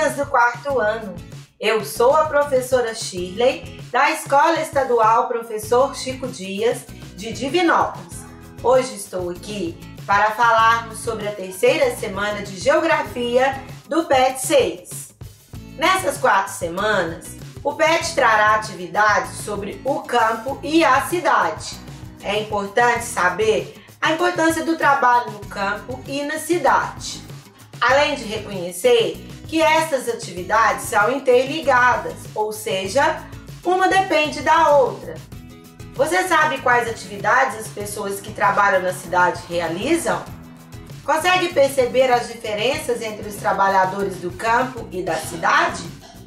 meninas do quarto ano. Eu sou a professora Shirley, da Escola Estadual Professor Chico Dias, de Divinópolis. Hoje estou aqui para falarmos sobre a terceira semana de Geografia do PET 6. Nessas 4 semanas, o PET trará atividades sobre o campo e a cidade. É importante saber a importância do trabalho no campo e na cidade, além de reconhecer que essas atividades são interligadas, ou seja, uma depende da outra. Você sabe quais atividades as pessoas que trabalham na cidade realizam? Consegue perceber as diferenças entre os trabalhadores do campo e da cidade?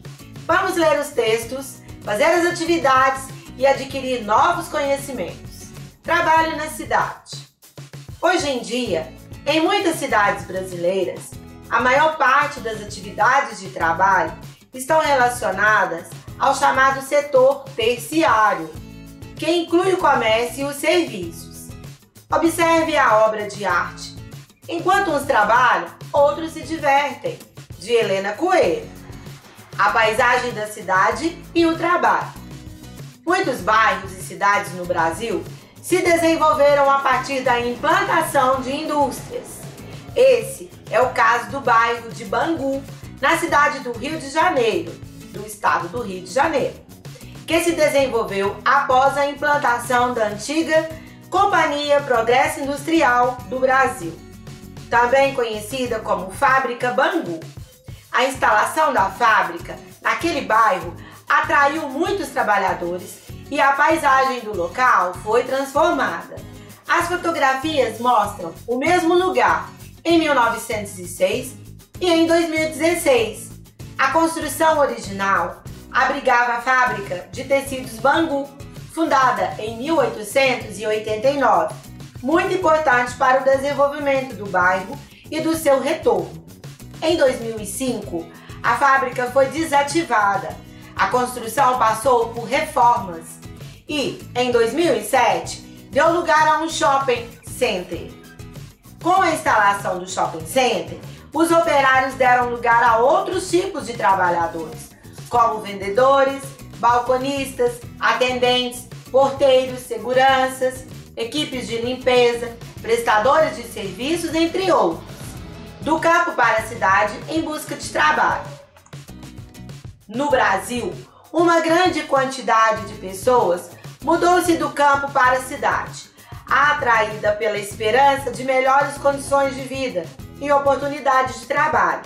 Vamos ler os textos, fazer as atividades e adquirir novos conhecimentos. Trabalho na cidade. Hoje em dia, em muitas cidades brasileiras, a maior parte das atividades de trabalho estão relacionadas ao chamado setor terciário, que inclui o comércio e os serviços. Observe a obra de arte Enquanto uns trabalham, outros se divertem, de Helena Coelho. A paisagem da cidade e o trabalho. Muitos bairros e cidades no Brasil se desenvolveram a partir da implantação de indústrias. Esse é o caso do bairro de Bangu, na cidade do Rio de Janeiro, do estado do Rio de Janeiro, que se desenvolveu após a implantação da antiga Companhia Progresso Industrial do Brasil, também conhecida como Fábrica Bangu. A instalação da fábrica naquele bairro atraiu muitos trabalhadores e a paisagem do local foi transformada. As fotografias mostram o mesmo lugar em 1906 e em 2016. A construção original abrigava a fábrica de tecidos Bangu, fundada em 1889, muito importante para o desenvolvimento do bairro e do seu retorno. Em 2005, a fábrica foi desativada. A construção passou por reformas e, em 2007, deu lugar a um shopping center. Com a instalação do shopping center, os operários deram lugar a outros tipos de trabalhadores, como vendedores, balconistas, atendentes, porteiros, seguranças, equipes de limpeza, prestadores de serviços, entre outros. Do campo para a cidade em busca de trabalho. No Brasil, uma grande quantidade de pessoas mudou-se do campo para a cidade, atraída pela esperança de melhores condições de vida e oportunidades de trabalho.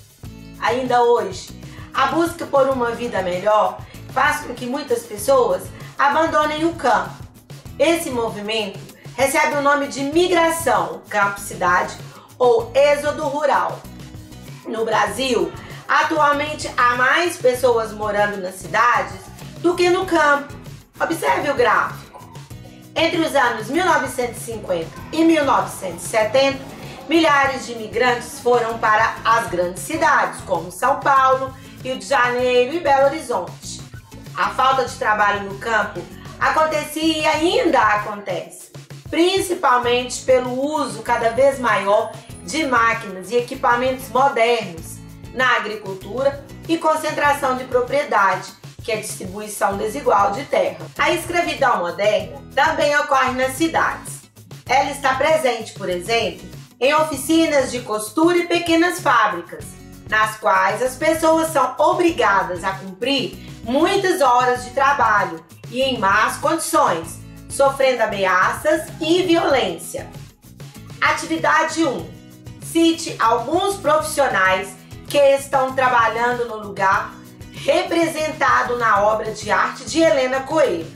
Ainda hoje, a busca por uma vida melhor faz com que muitas pessoas abandonem o campo. Esse movimento recebe o nome de migração campo-cidade ou êxodo rural. No Brasil, atualmente há mais pessoas morando nas cidades do que no campo. Observe o gráfico. Entre os anos 1950 e 1970, milhares de imigrantes foram para as grandes cidades, como São Paulo, Rio de Janeiro e Belo Horizonte. A falta de trabalho no campo acontecia e ainda acontece, principalmente pelo uso cada vez maior de máquinas e equipamentos modernos na agricultura e concentração de propriedade, que é a distribuição desigual de terra. A escravidão moderna também ocorre nas cidades. Ela está presente, por exemplo, em oficinas de costura e pequenas fábricas, nas quais as pessoas são obrigadas a cumprir muitas horas de trabalho e em más condições, sofrendo ameaças e violência. Atividade 1. Cite alguns profissionais que estão trabalhando no lugar representado na obra de arte de Helena Coelho.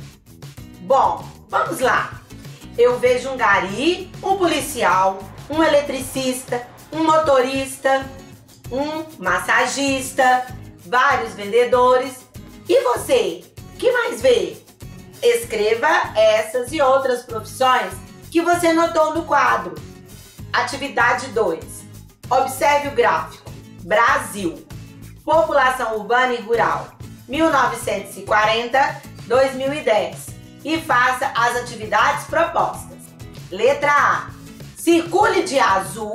Bom, vamos lá. Eu vejo um gari, um policial, um eletricista, um motorista, um massagista, vários vendedores. E você, que mais vê? Escreva essas e outras profissões que você notou no quadro. Atividade 2. Observe o gráfico. Brasil. População urbana e rural, 1940-2010. E faça as atividades propostas. Letra A. Circule de azul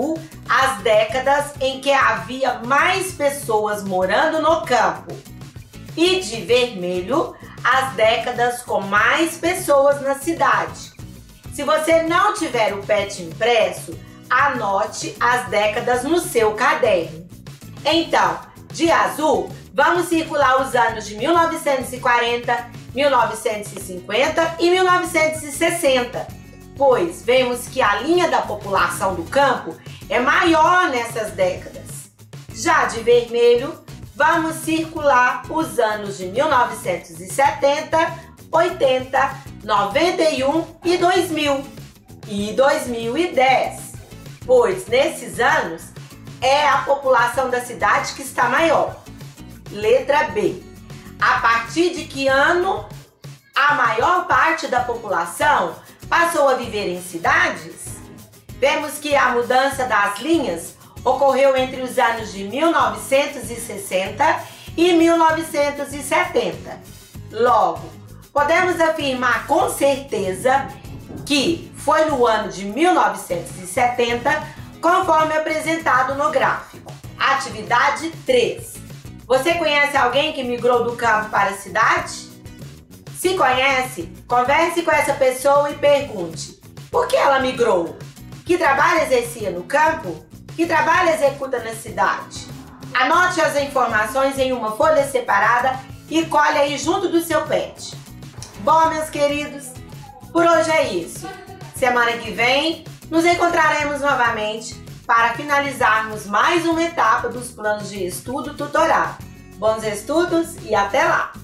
as décadas em que havia mais pessoas morando no campo. E de vermelho, as décadas com mais pessoas na cidade. Se você não tiver o PET impresso, anote as décadas no seu caderno. Então, de azul, vamos circular os anos de 1940, 1950 e 1960, pois vemos que a linha da população do campo é maior nessas décadas. Já de vermelho, vamos circular os anos de 1970, 80, 91 e 2000 e 2010, pois nesses anos é a população da cidade que está maior. Letra B. A partir de que ano a maior parte da população passou a viver em cidades? Vemos que a mudança das linhas ocorreu entre os anos de 1960 e 1970. Logo, podemos afirmar com certeza que foi no ano de 1970, conforme apresentado no gráfico. Atividade 3. Você conhece alguém que migrou do campo para a cidade? Se conhece, converse com essa pessoa e pergunte: por que ela migrou? Que trabalho exercia no campo? Que trabalho executa na cidade? Anote as informações em uma folha separada e colhe aí junto do seu PET. Bom, meus queridos, por hoje é isso. Semana que vem, nos encontraremos novamente para finalizarmos mais uma etapa dos planos de estudo tutorado. Bons estudos e até lá!